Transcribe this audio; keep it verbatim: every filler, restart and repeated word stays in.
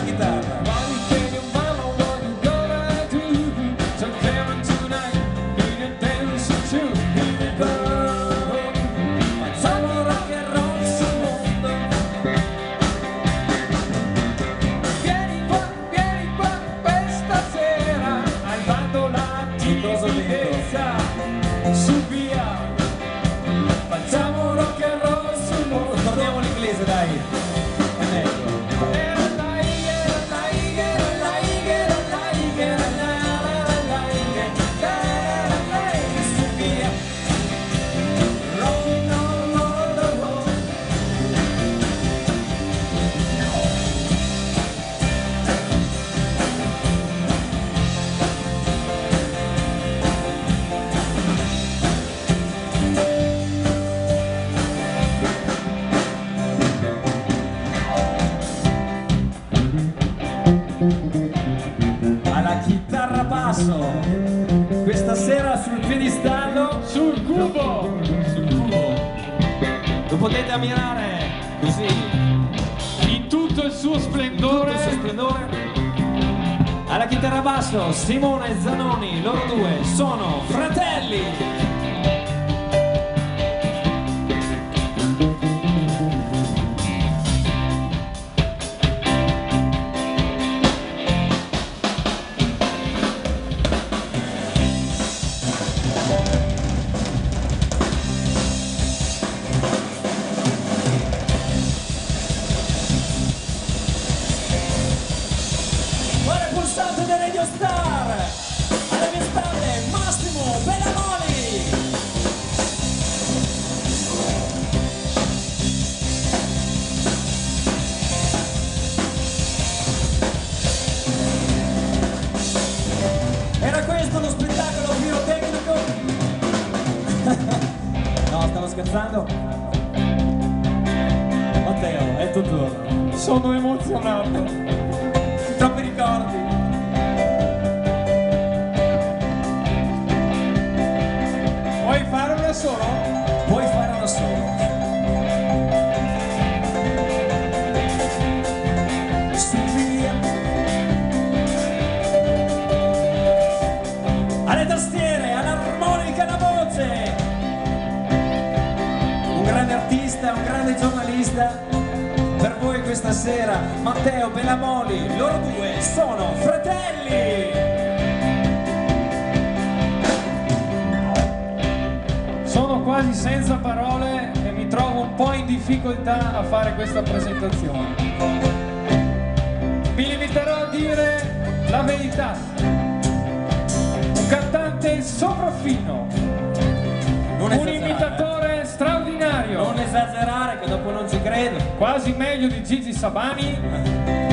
chitarra. Su via, facciamo rock and roll sul mondo. Torniamo all'inglese, dai, è meglio. Alla chitarra basso, questa sera sul piedistallo, Sul cubo, sul cubo, lo potete ammirare così, in tutto il suo splendore. il suo splendore. Alla chitarra basso Simone Zanoni, loro due sono fratelli. Pulsante di Radio Star, alle mie spalle Massimo Bellamoli. Era questo lo spettacolo pirotecnico? No, stavo scherzando. Matteo, è il tuo turno. Sono emozionato. Troppi ricordi. Vuoi fare una solo? Puoi fare da solo. Su via. Alle tastiere, all'armonica, alla voce. Un grande artista, un grande giornalista. Per voi questa sera Matteo Bellamoli, loro due sono fratelli. Sono quasi senza parole e mi trovo un po' in difficoltà a fare questa presentazione. Mi limiterò a dire la verità. Un cantante sopraffino, Non un esagerare. imitatore straordinario, Non esagerare che dopo non ci credo. quasi meglio di Gigi Sabani,